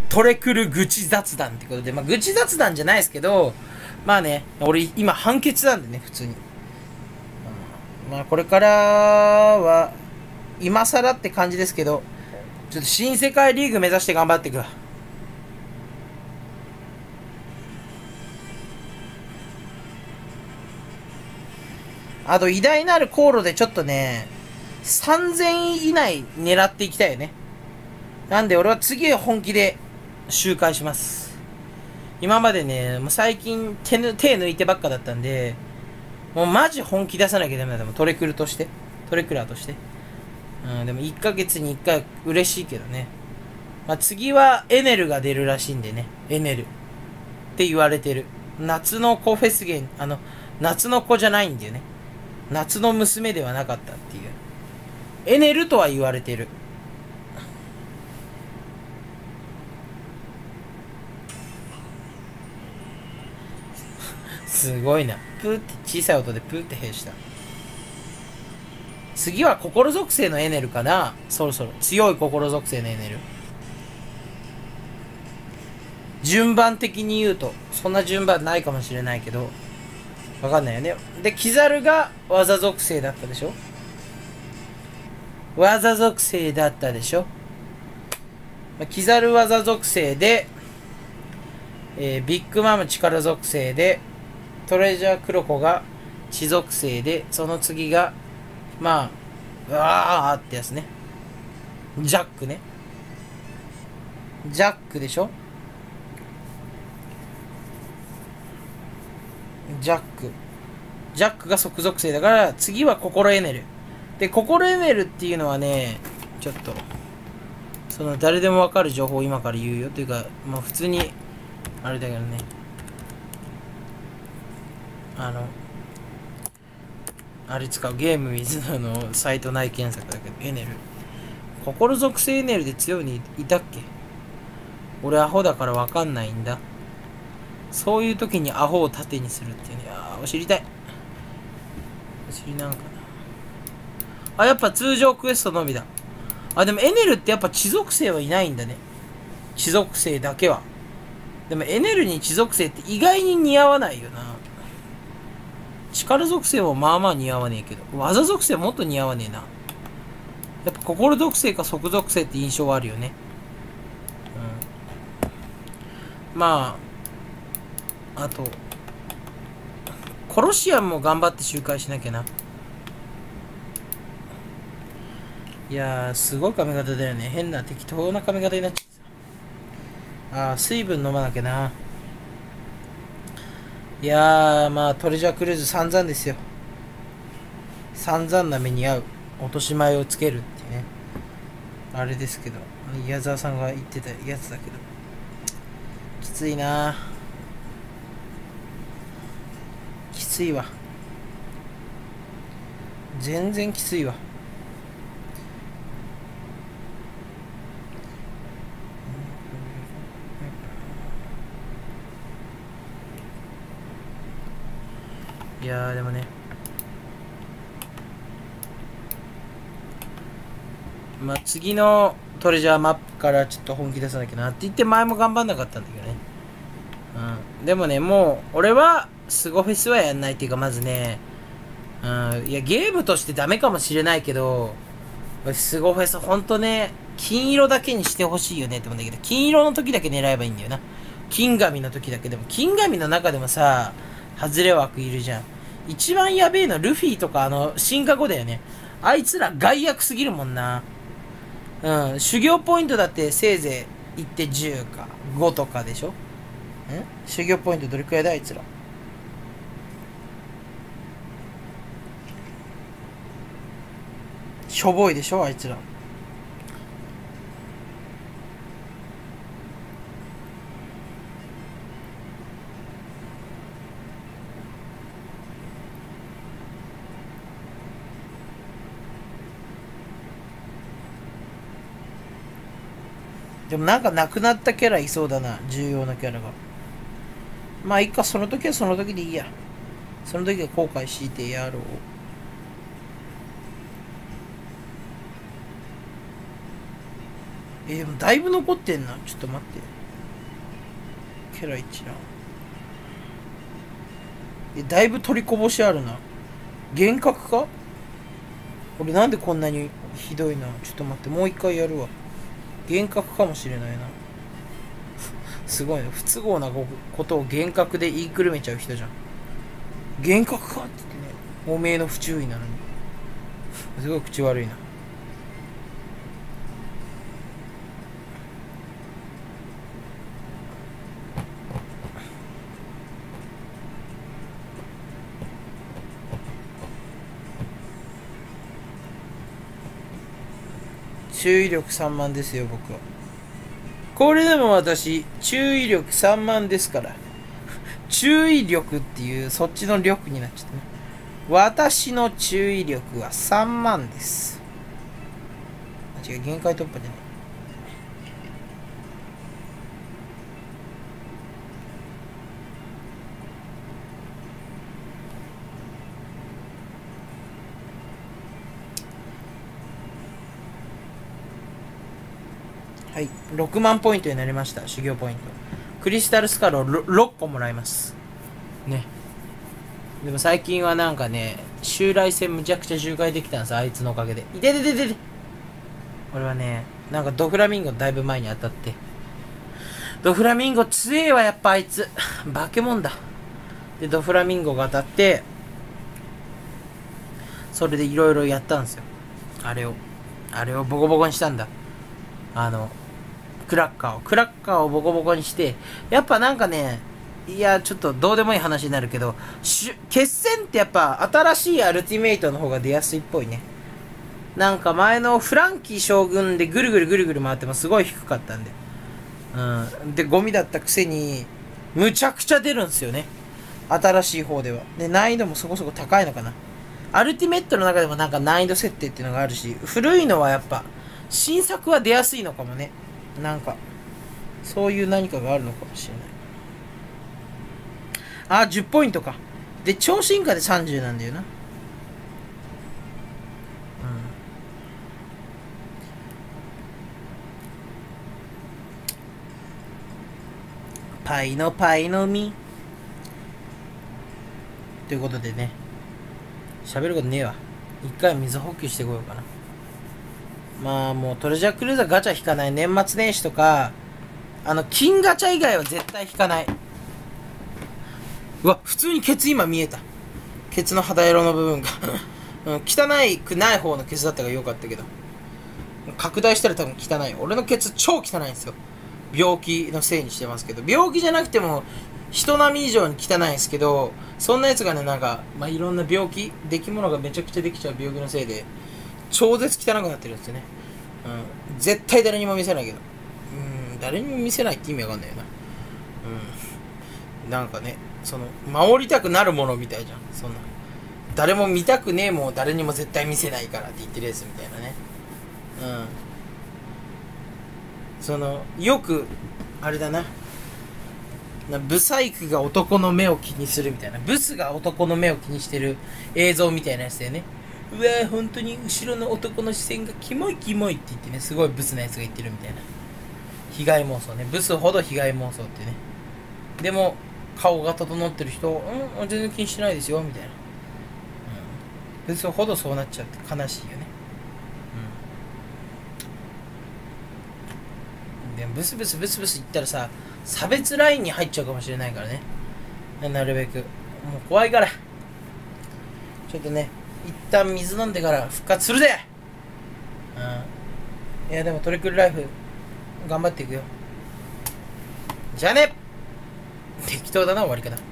トレクル愚痴雑談ってことで、まあ愚痴雑談じゃないですけど、まあね、俺今判決なんでね、普通に。まあこれからは、今更って感じですけど、ちょっと新世界リーグ目指して頑張っていくわ。あと偉大なる航路でちょっとね、3000位以内狙っていきたいよね。なんで俺は次は本気で周回します。今までね、もう最近手抜いてばっかだったんで、もうマジ本気出さなきゃダメだ。でもトレクラーとして。うん、でも1ヶ月に1回嬉しいけどね。まあ、次はエネルが出るらしいんでね。エネル。って言われてる。夏の子フェスゲン、夏の子じゃないんだよね。夏の娘ではなかったっていう。エネルとは言われてる。すごいな。プーって小さい音でプーって閉した。次は心属性のエネルかな。そろそろ。強い心属性のエネル。順番的に言うと、そんな順番ないかもしれないけど、わかんないよね。で、キザルが技属性だったでしょ。技属性だったでしょ。キザル技属性で、ビッグマム力属性で、トレジャークロコが地属性で、その次が、まあ、うわーってやつね。ジャックね。ジャックでしょ。ジャックが即属性だから、次は心エネル。で、心エネルっていうのはね、ちょっと、その誰でもわかる情報を今から言うよ。というか、まあ普通に、あれだけどね。あれ使うゲーム水のサイト内検索だけど、エネル。心属性エネルで強いにいたっけ？俺アホだからわかんないんだ。そういう時にアホを盾にするっていうね。お尻痛い。お尻なんかな。やっぱ通常クエストのみだ。でもエネルってやっぱ地属性はいないんだね。地属性だけは。でもエネルに地属性って意外に似合わないよな。力属性もまあまあ似合わねえけど、技属性もっと似合わねえな。やっぱ心属性か即属性って印象はあるよね。まあ、あと、コロシアムも頑張って周回しなきゃな。いやー、すごい髪型だよね。変な適当な髪型になっちゃった。水分飲まなきゃな。いやー、まあ、トレジャークルーズ散々ですよ。散々な目に遭う。落とし前をつけるってね。あれですけど、矢沢さんが言ってたやつだけど。きついな。きついわ。全然きついわ。いやーでもね、まあ次のトレジャーマップからちょっと本気出さなきゃなって言って前も頑張んなかったんだけどね。でもね、もう俺はスゴフェスはやんないっていうか、まずね、いやゲームとしてダメかもしれないけど、スゴフェスほんとね、金色だけにしてほしいよねって思うんだけど、金色の時だけ狙えばいいんだよな。金紙の時だけ。でも金紙の中でもさ、外れ枠いるじゃん。一番やべえのルフィとか進化後だよね。あいつら害悪すぎるもんな。修行ポイントだってせいぜい1手10か5とかでしょ。修行ポイントどれくらいだあいつら。しょぼいでしょあいつら。でもなんかなくなったキャラいそうだな、重要なキャラが。まあいいか、その時はその時でいいや。その時は後悔してやろう。でもだいぶ残ってんな。ちょっと待って。 ケラ一覧。だいぶ取りこぼしあるな。幻覚か？俺なんでこんなにひどいな。ちょっと待って、もう一回やるわ。幻覚かもしれないな。すごいね。不都合なことを幻覚で言いくるめちゃう人じゃん。幻覚かって言ってね、おめえの不注意なのに。すごい口悪いな。注意力3万ですよ、僕は。これでも私、注意力3万ですから。注意力っていう、そっちの力になっちゃったね。私の注意力は3万です。違う、限界突破じゃない。はい、6万ポイントになりました。修行ポイント。クリスタルスカルを 6個もらいますね。でも最近はなんかね、襲来戦むちゃくちゃ周回できたんです、あいつのおかげで。いててててて。俺はね、なんかドフラミンゴだいぶ前に当たって。ドフラミンゴ強えわ、やっぱあいつ。化け物だ。で、ドフラミンゴが当たって、それでいろいろやったんですよ。あれをボコボコにしたんだ。クラッカーをボコボコにして、やっぱなんかね、いや、ちょっとどうでもいい話になるけど、決戦ってやっぱ新しいアルティメイトの方が出やすいっぽいね。なんか前のフランキー将軍でぐるぐる回ってもすごい低かったんで。で、ゴミだったくせに、むちゃくちゃ出るんですよね。新しい方では。で、難易度もそこそこ高いのかな。アルティメットの中でもなんか難易度設定っていうのがあるし、古いのはやっぱ、新作は出やすいのかもね。なんか、そういう何かがあるのかもしれない。あ、10ポイントか。で、超進化で30なんだよな。パイの実。ということでね。喋ることねえわ。一回水補給してこようかな。まあもうトレジャークルーザーガチャ引かない。年末年始とか、金ガチャ以外は絶対引かない。うわ、普通にケツ今見えた。ケツの肌色の部分が、汚くない方のケツだったからよかったけど。拡大したら多分汚い。俺のケツ超汚いんですよ。病気のせいにしてますけど。病気じゃなくても、人並み以上に汚いんですけど、そんなやつがね、なんか、まあ、いろんな病気、出来物がめちゃくちゃできちゃう病気のせいで、超絶汚くなってるんですよね。絶対誰にも見せないけど。誰にも見せないって意味わかんないよな。なんかね、守りたくなるものみたいじゃん。そんな。誰も見たくねえもん誰にも絶対見せないからって言ってるやつみたいなね。よく、あれだな。ブサイクが男の目を気にするみたいな。ブスが男の目を気にしてる映像みたいなやつだよね。うわぁ、本当に後ろの男の視線がキモいって言ってね、すごいブスなやつが言ってるみたいな。被害妄想ね。ブスほど被害妄想ってね。でも、顔が整ってる人、全然気にしてないですよ、みたいな。ブスほどそうなっちゃって悲しいよね。でもブス言ったらさ、差別ラインに入っちゃうかもしれないからね。なるべく。もう怖いから。ちょっとね、一旦水飲んでから復活するぜ。いやでもトリクルライフ頑張っていくよ。じゃあね。適当だな終わり方。